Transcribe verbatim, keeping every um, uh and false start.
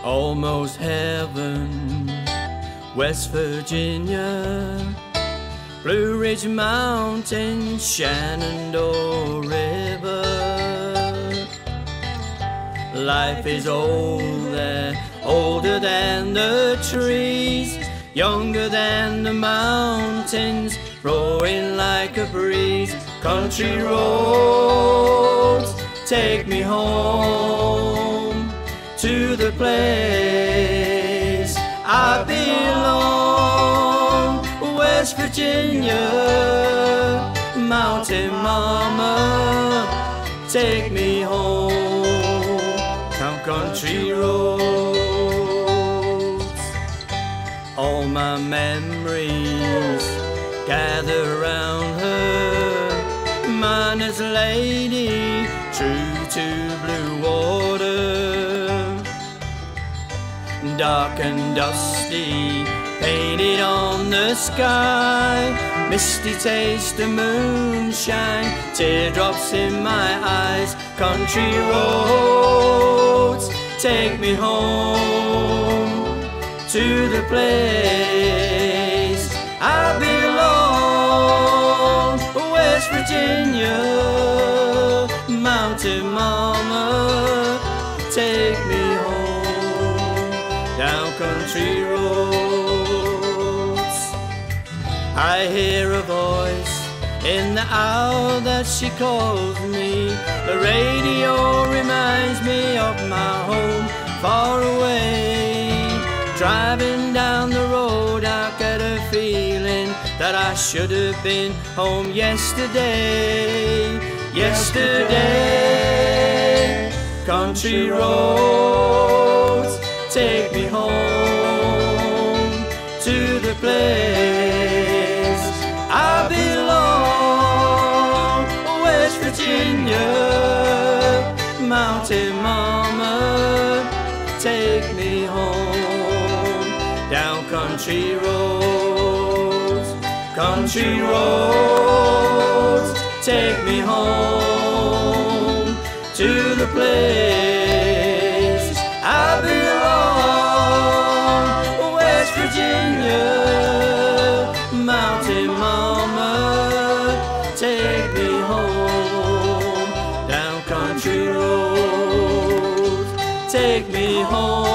Almost heaven, West Virginia, Blue Ridge Mountains, Shenandoah River. Life is old there, older than the trees, younger than the mountains, rolling like a breeze. Country roads, take me home to the place I belong. West Virginia, Mountain Mama, take me home. Down country roads, all my memories gather round her. Miner's lady, true to blue water, dark and dusty, painted on the sky. Misty taste of moonshine, teardrops in my eyes. Country roads, take me home to the place I belong. West Virginia, Mountain Mama, take me home. Down country roads, I hear a voice in the hour that she calls me. The radio reminds me of my home far away. Driving down the road, I get a feeling that I should have been home yesterday. Yesterday, country roads, take me home to the place I belong. West Virginia, Mountain Mama, take me home. Down country roads, country roads, take me home to the place I belong. West Virginia, Mountain Mama, take me home. Down country roads, take me home.